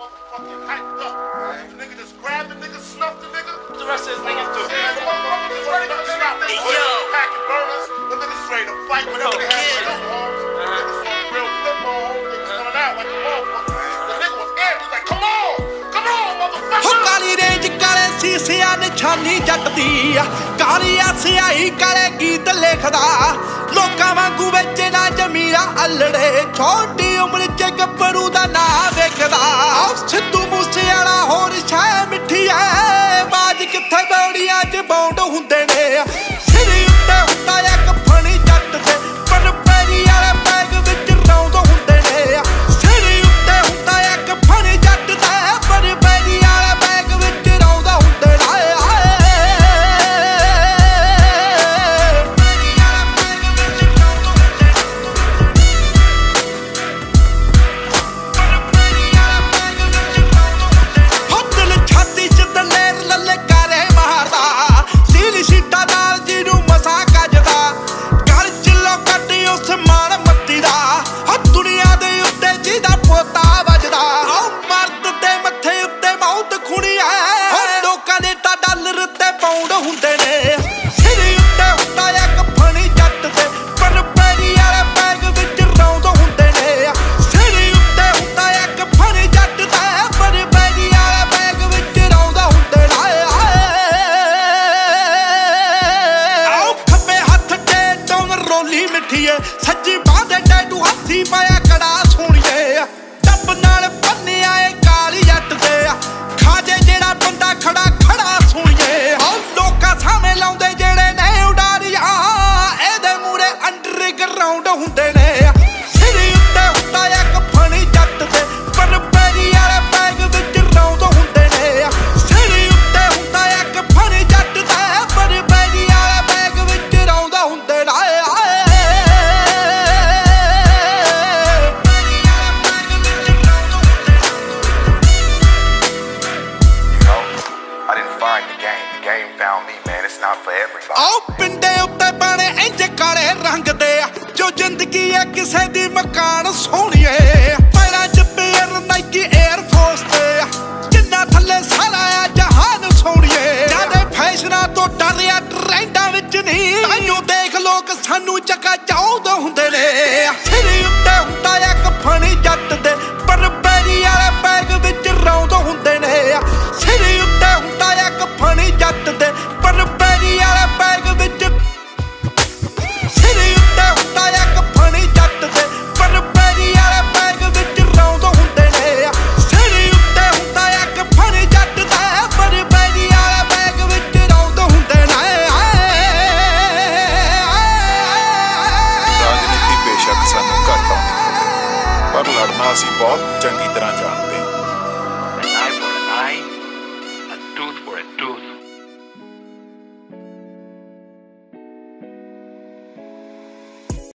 motherfucking hyped up. The nigga just grabbed the nigga, snuffed the nigga. What the rest of his niggas do? The motherfucker just ready to stop. Packing burners. The niggas ready to fight whenever they have flip homes. The niggas on real flip homes. They was coming out like a motherfucker. The nigga was amped. He was like, come on, motherfucker. ਕਾਲੀ range ਕਾਲੇ ਸੀਸਿਆਂ ਨਿਸ਼ਾਨੀ ਜੱਟ ਦੀ ਕਾਲੀ ਸਿਆਹੀ ਕਾਲੇ ਗੀਤ ਲਿਖਦਾ ਲੋਕਾਂ ਵਾਂਗੂ ਵਿੱਚ ਨਾ ਜਮੀਰਾ ਅਲੜੇ ਛੋਟੀ ਉਮਰ ਚ ਗੱਭਰੂ ਦਾ ਨਾਂ ਵੇਖਦਾ ਸਿੱਧੂ ਮੂਸੇ ਵਾਲਾ ਹੋਰ ਛਾਇਆ ਮਿੱਠੀ ਐ ਬਾਜ ਕਿੱਥੇ ਬੌੜੀਆਂ ਚ ਬੌਂਡ ਹੁੰਦੇ ਨੇ ਸਿਰ ਉੱਤੇ ਹੁੰਦਾ ਇੱਕ ਫਣੀ ਜੱਟ ਦੇ ਪਰ ਪੈਰੀ ਵਾਲੇ ਬੈਗ ਵਿੱਚ ਰੌਂਦ ਹੁੰਦੇ ਨੇ ਸਿਰ ਉੱਤੇ ਹੁੰਦਾ ਇੱਕ ਫਣੀ ਜੱਟ ਦਾ ਪਰ ਪੈਰੀ ਵਾਲੇ ਬੈਗ ਵਿੱਚ ਰੌਂਦ ਹੁੰਦੇ ਨੇ ਸੱਜੀ ਬਾਹ ਦੇ ਟੈਟੂ ਹੱਥੀ ਪਾਇਆ ਕੜਾ ਸੋਹਣੀਏ ਡੱਬ ਨਾਲ ਬੰਨਿਆ ਏ ਕਾਲੀ ਜੱਟ ਦੇ ਖਾਜੇ ਜਿਹੜਾ ਬੰਦਾ ਖੜਾ ਸੋਹਣੀਏ ਲੋਕਾਂ ਸਾਹਮਣੇ ਲਾਉਂਦੇ ਜਿਹੜੇ ਨੇ ਉਡਾਰੀਆਂ ਇਹਦੇ ਮੂਰੇ ਅੰਡਰਗਰਾਉਂਡ ਹੁੰਦੇ ਨੇ ਸਿਰ ਉੱਤੇ ਹੁੰਦਾ ਇੱਕ ਫਣੀ ਜੱਟ ਦੇ ਪਰ ਪੈਰੀ ਵਾਲੇ ਬੈਗ ਵਿੱਚ ਰੌਂਦ ਹੁੰਦੇ ਨੇ ਸਿਰ ਉੱਤੇ ਹੁੰਦਾ ਇੱਕ ਫਣੀ ਜੱਟ ਦਾ ਪਰ ਪੈਰੀ ਵਾਲੇ ਬੈਗ ਵਿੱਚ ਰੌਂਦ ਹੁੰਦੇ ਨੇ ਪਿੰਡੇ ਉੱਤੇ ਬਾਣੇ ਇੰਜ ਕਾਲੇ ਰੰਗ ਦੇ ਜੋ ਜ਼ਿੰਦਗੀ ਹੈ ਕਿਸੇ ਦੀ ਮਕਾਨ ਸੋਹਣੀਏ ਪੈਰਾਂ 'ਚ ਪੇਅਰ ਨਾਈਕੀ 에ਅਰ ਫੋਰਸ ਤੇ ਜਿੰਨਾ ਥੱਲੇ ਸਾਰਾ ਆ ਜਹਾਨ ਸੋਹਣੀਏ ਜਿਆਦੇ ਫੈਸ਼ਨਾਂ ਤੋਂ ਡਰਿਆ ਟ੍ਰੈਂਡਾਂ ਵਿੱਚ ਨਹੀਂ ਤਾਈਓ ਦੇਖ ਲੋਕ ਸਾਨੂੰ ਚੱਕਾ ਚਾਹੁੰਦੇ ਹੁੰਦੇ ਨੇ ਸਿਰ ਉੱਤੇ ਹੁੰਦਾ ਇੱਕ ਫਣੀ ਜੱਟ ਦੇ ਪਰ ਪੈਰੀ ਵਾਲੇ ਬੈਗ ਵਿੱਚ ਰੌਂਦ ਹੁੰਦੇ ਨੇ ਸਿਰ ਉੱਤੇ ਹੁੰਦਾ ਇੱਕ ਫਣੀ ਜੱਟ ਦੇ ਪਰ ਪੈਰੀ ਵਾਲੇ ਬੈਗ ਵਿੱਚ ਸਿਰ ਉੱਤੇ ਹੁੰਦਾ ਇੱਕ ਫਣੀ ਜੱਟ ਦੇ ਪਰ ਪੈਰੀ ਵਾਲੇ ਬੈਗ ਵਿੱਚ ਰੌਂਦ ਹੁੰਦੇ ਨੇ ਸਿਰ ਉੱਤੇ ਹੁੰਦਾ ਇੱਕ ਫਣੀ ਜੱਟ ਦਾ ਪਰ ਪੈਰੀ ਵਾਲੇ ਬੈਗ ਵਿੱਚ ਰੌਂਦ ਹੁੰਦੇ ਨੇ ਰਾਜਨੀਤੀ ਬੇਸ਼ੱਕ ਸਾਨੂੰ ਘੱਟ ਆਉਂਦੀ ਪਰ ਲੜਨਾ ਅਸੀਂ ਬਹੁਤ ਚੰਗੀ ਤਰ੍ਹਾਂ ਜਾਣਦੇ